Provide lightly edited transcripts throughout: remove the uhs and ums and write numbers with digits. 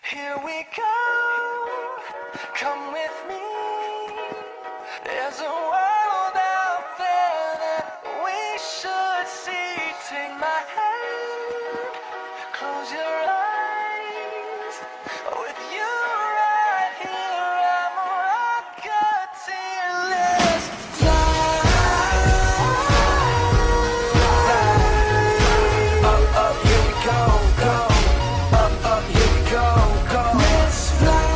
Here we go, come with me. There's a world out there that we should see. Take my hand, close your eyes. With you right here, I'm a rocket till let's fly. Up, up, here we go, go. Up, up, here we go, go. Let's fly.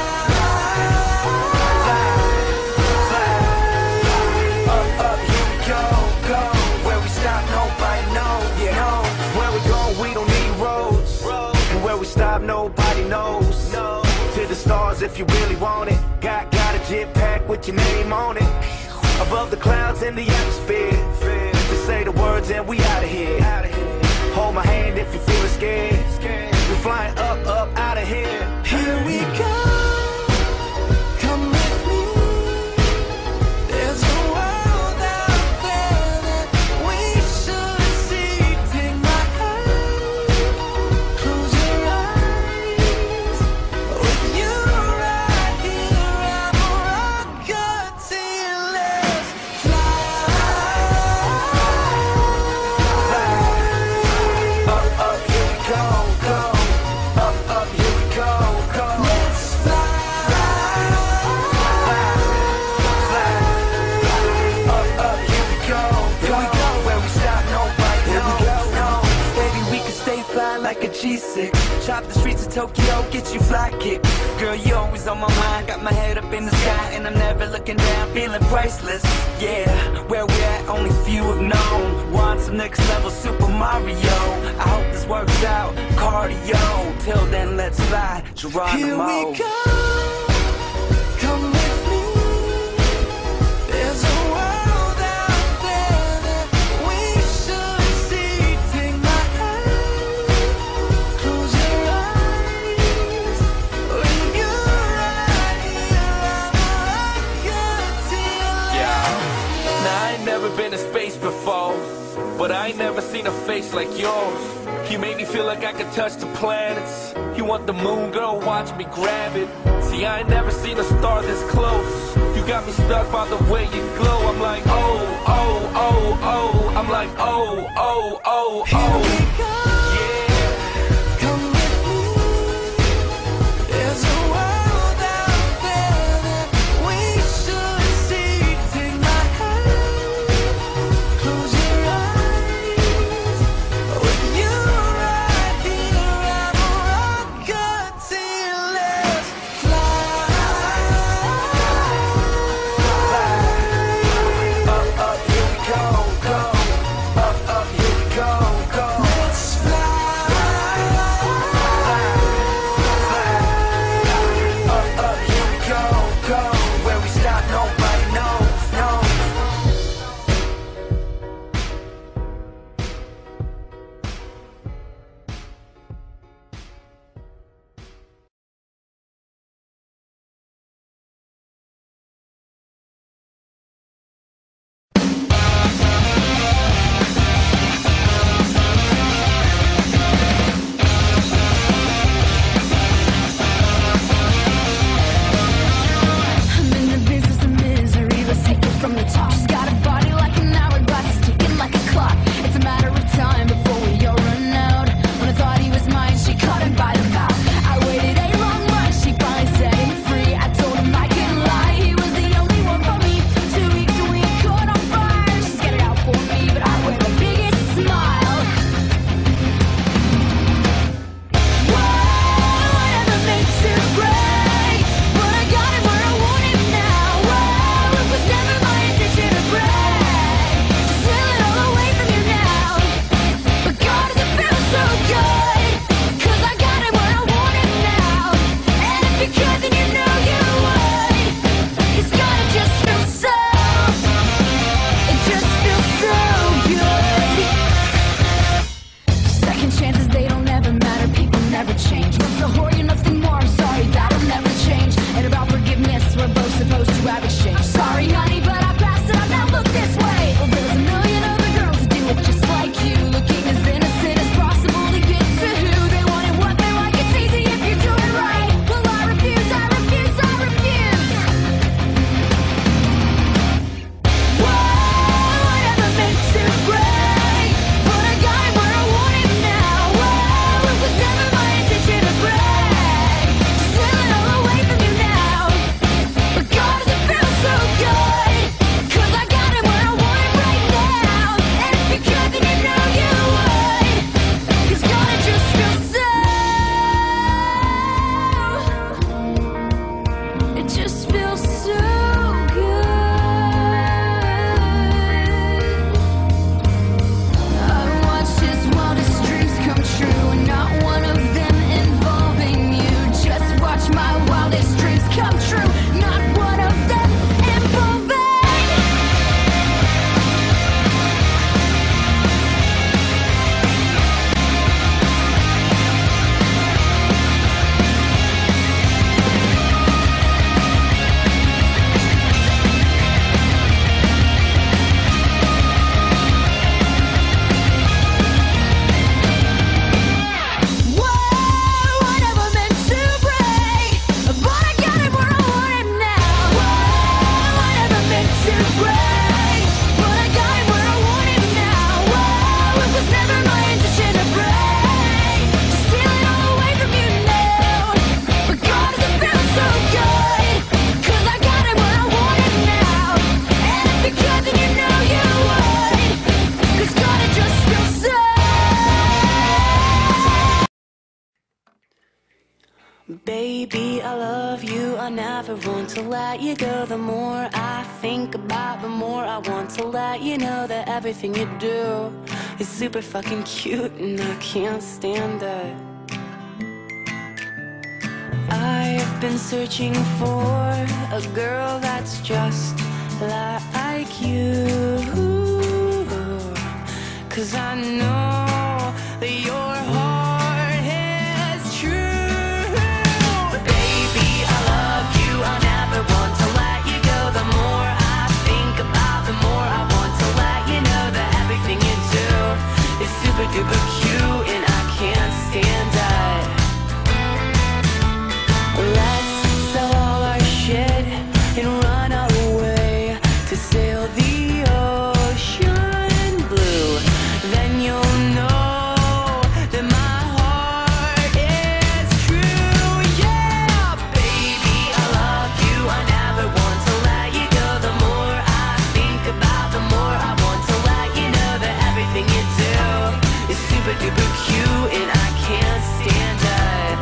Up, up, here we go, go. Where we stop, nobody knows. Yeah, where we go, we don't need roads. And where we stop, nobody knows. To the stars if you really want it. Got a jetpack with your name on it. Above the clouds in the atmosphere. Just say the words and we out of here. Hold my hand if you're feeling scared. We're flying up, up, out of here. Here we go. Come with me. There's a world out there that we should see. Take my hand, close your eyes. With you right here, I'm a rocket till let's fly. Up, up, here we go, go. Up, up, here we go, go. Let's fly. Up, up, here we go, go. Where we stop, nobody knows. Baby, we can stay fly like a G6. Chop the streets of Tokyo, get you fly kick. Girl, you always on my mind. Got my head up in the sky and I'm never looking down, feeling priceless. Yeah, where we at, only few have known. We're on some next level Super Mario. I hope this works out, cardio. Till then, let's fly, Geronimo. Here we go, come with me. There's a world out there that we should see. Take my hand, close your eyes. With you right here, I'm a rocket till Now, I ain't never been to space before, but I ain't never seen a face like yours. You make me feel like I could touch the planets. You want the moon, girl, watch me grab it. See, I ain't never seen a star this close. You got me stuck by the way you glow. I'm like, oh, oh, oh, oh. I'm like, oh, oh, oh, oh. Here we go. Yeah. Come with me. There's a world out there that we should see. Take my hand, close your eyes. With you right here, I'm a rocket till let's fly. Up, up, here we go, go. Up, up, here we go, go. Let's fly. Baby, I love you, I never want to let you go. The more I think about, the more I want to let you know that everything you do is super fucking cute and I can't stand it. I've been searching for a girl that's just like you, 'cause I know that your heart is true. Baby, I love you, I never want to let you go. The more I think about, the more I want to let you know that everything you do is super duper cute and I can't stand it. Let's sell all our shit and run away to sail the ocean blue. Then you'll know that my heart is true. Yeah, baby, I love you, I never want to let you go. The more I think about, the more I want to let you know that everything you do is super duper cute and I can't stand it.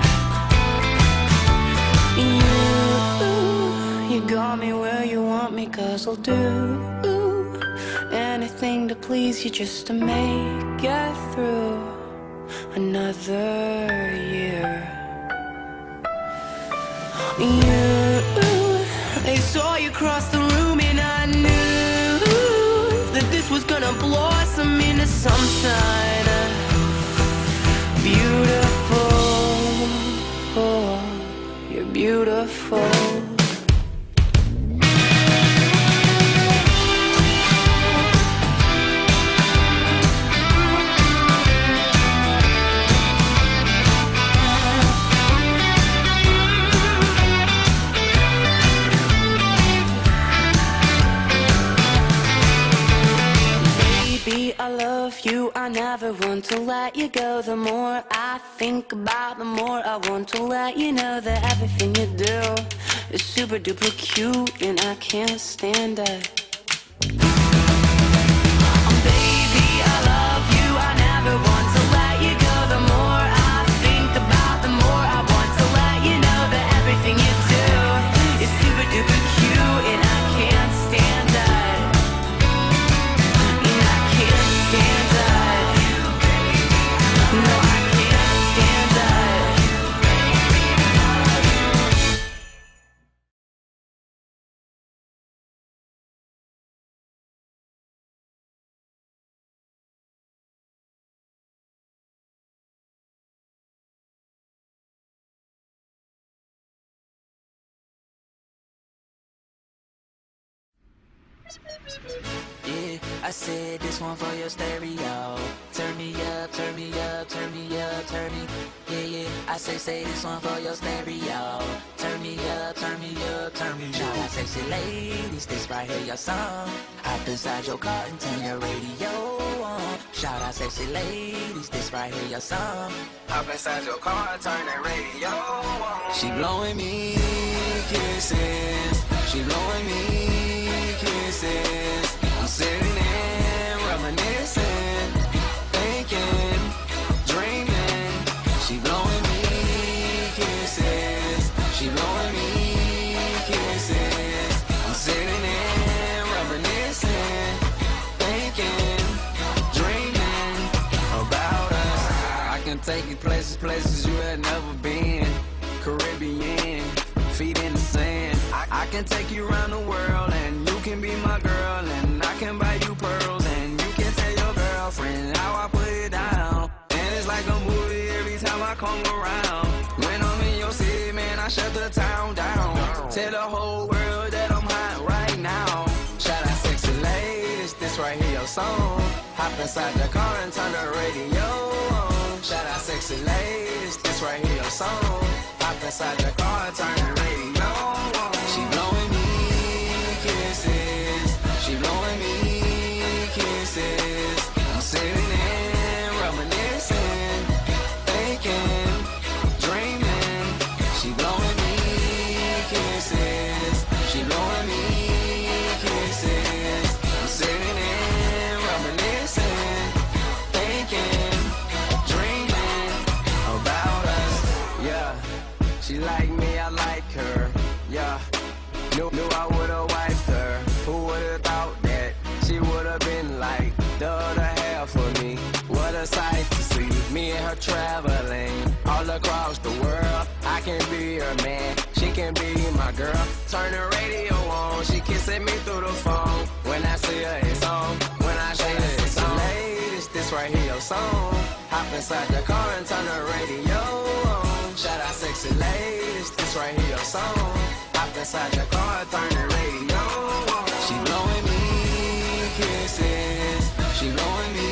You got me where you want me, 'cause I'll do anything to please you just to make it through another year. They saw you cross the room and I knew that this was gonna blossom into something beautiful. Oh, you're beautiful. I love you, I never want to let you go. The more I think about, the more I want to let you know that everything you do is super duper cute and I can't stand it. Baby, I love you, I never want to let you go. The more I think about, the more I want to let you know that everything you do is super duper cute and I can't stand it. Yeah, I said this one for your stereo. Turn me up, turn me up, turn me up, turn me. Yeah, yeah, I say this one for your stereo. Turn me up, turn me up, turn me. Shout out sexy ladies, this right here your song. Hop inside your car and turn your radio on. Shout out sexy ladies, this right here your song. Hop inside your car and turn that radio on. She blowing me kisses, she blowing me kisses. I'm sitting and reminiscing, thinking, dreaming. She blowing me kisses, she blowing me kisses. I'm sitting and reminiscing, thinking, dreaming about us. I can take you places you had never been. Caribbean, feet in the sand. I can take you around the world and you can be my girl, and I can buy you pearls and you can tell your girlfriend how I put it down. And it's like a movie every time I come around. When I'm in your city, man, I shut the town down. Tell the whole world that I'm hot right now. Shout out sexy ladies, this right here your song. Hop inside the car and turn the radio on. Shout out sexy ladies, this right here your song. Hop inside the car and turn the radio on. She blowing me kisses, she blowing me kisses. I'm sitting and reminiscing, thinking, dreaming. She blowing me kisses, she blowing me kisses. I'm sitting and reminiscing, thinking, dreaming about us. Yeah. She like me, I like her. Yeah, knew I would've wiped her. Who would've thought that she would've been like the other half of me? What a sight to see. Me and her traveling all across the world. I can be her man, she can be my girl. Turn the radio on, she kissing me through the phone. When I see her, it's on. When I say her, it's on. Ladies, this right here your song. Hop inside the car and turn the radio on. Shout out sexy ladies, this right here your song. Hop inside the car and turn the radio on. She blowing me kisses, she blowing me